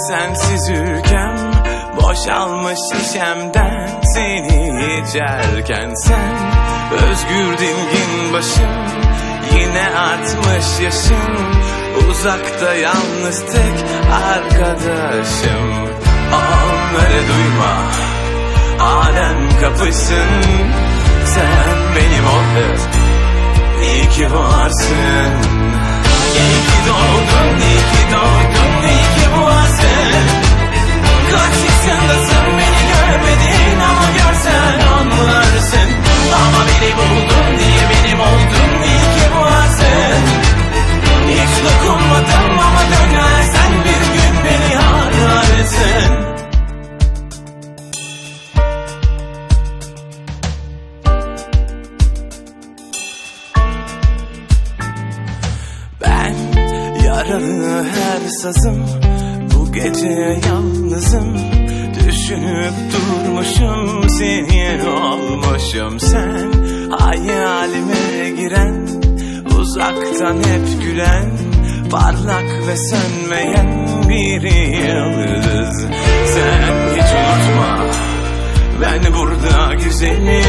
sensiz ülkem boşalmış şişemden seni içerken sen özgür dingin başım, yine artmış yaşım, uzakta yalnız tek arkadaşım. Onları duyma, alem kapışsın, sen benim ol, iyi ki varsın. İyi ki doğdun, iyi ki doğdun, iyi ki varsın. Kaç yaşındasın, beni görmedin ama görsen anlarsın. Ama beni buldun diye benim oldun, iyi ki varsın. Hiç dokunmadım ama dönersen bir gün beni ararsın. Ben yaralı her sazım, bu gece yalnızım. Düşünüp durmuşum, seni olmuşum. Sen hayalime giren, uzaktan hep gülen, parlak ve sönmeyen bir yıldız. Sen hiç unutma, ben burada güzelim.